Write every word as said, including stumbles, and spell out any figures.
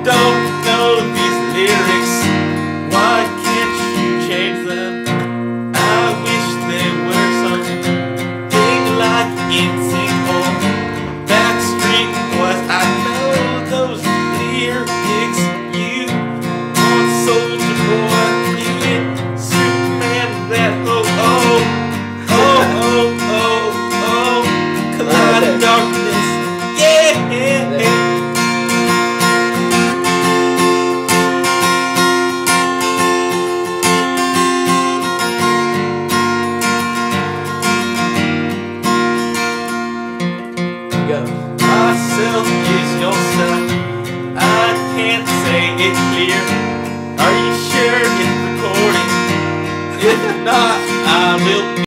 don't know these lyrics. Why can't you change them? I wish they were something like in sync or Backstreet Boys. I know those lyrics. You want Soldier Boy, you get Superman, that oh oh oh oh oh oh, collide in darkness, yeah. Myself is yourself. I can't say it clear. Are you sure it's recording? If not, I will